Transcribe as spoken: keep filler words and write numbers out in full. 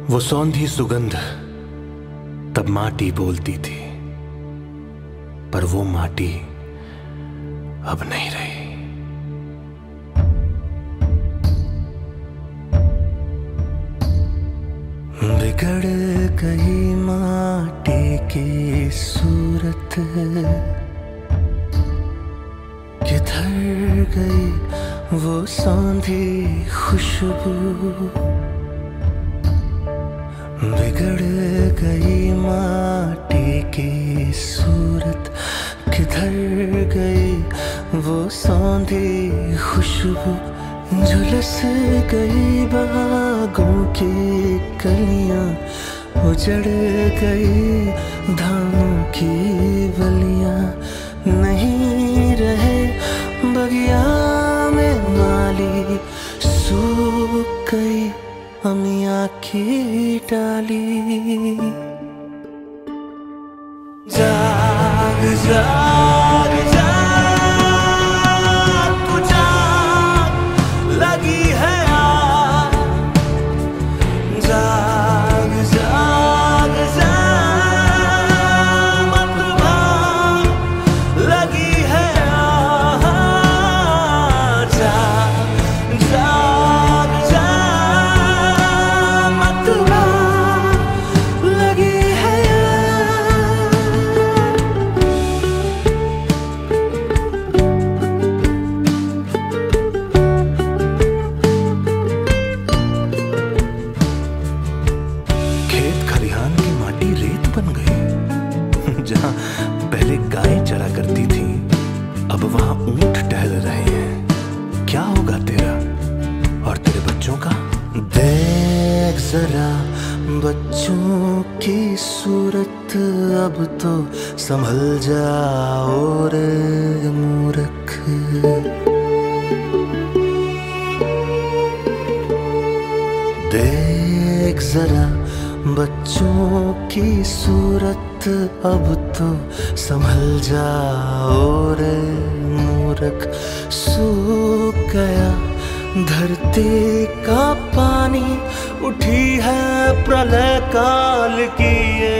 वो सौंधी सुगंध तब माटी बोलती थी, पर वो माटी अब नहीं रही। बिगड़ गई माटी की सूरत, किधर गई वो सौंधी खुशबू। बिगड़ गई माटी की सूरत, किधर गई वो सौंधी खुशबू। झुलस गई बागों की कलियां, उजड़ गई धानों की बलियां। नहीं रहे बगिया में माली, सूख गई अमिया की डाली। जाग जाग जाग तू जाग, लगी है आग। जाग जाग जाग मत भाग, लगी है आग। जाग जाग जाग मत भाग, लगी है जहाँ पहले गाय चरा करती थी, अब वहां ऊंट टहल रहे हैं। क्या होगा तेरा और तेरे बच्चों का? देख जरा बच्चों की सूरत, अब तो संभल जाओ रे मूर्ख। देख जरा बच्चों की सूरत, अब तो संभल जाओ रे मूर्ख। सूख गया धरती का पानी, उठी है प्रलय काल की ये